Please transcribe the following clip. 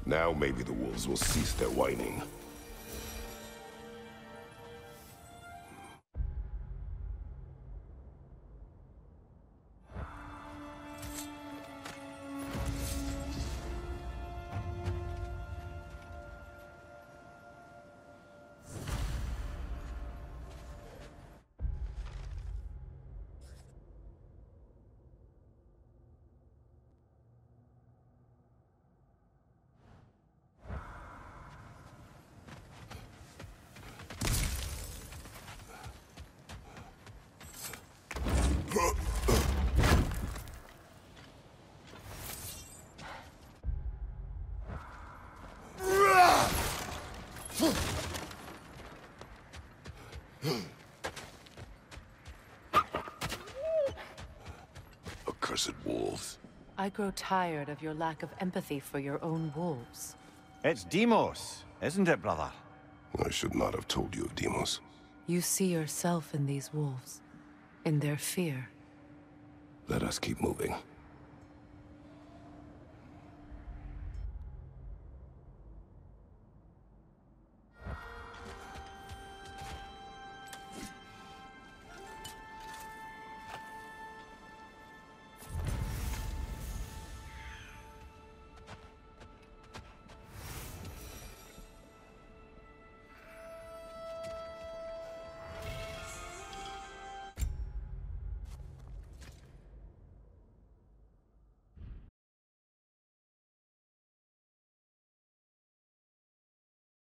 Now maybe the wolves will cease their whining. Accursed wolves. I grow tired of your lack of empathy for your own wolves. It's Deimos, isn't it, brother? I should not have told you of Deimos. You see yourself in these wolves, in their fear. Let us keep moving.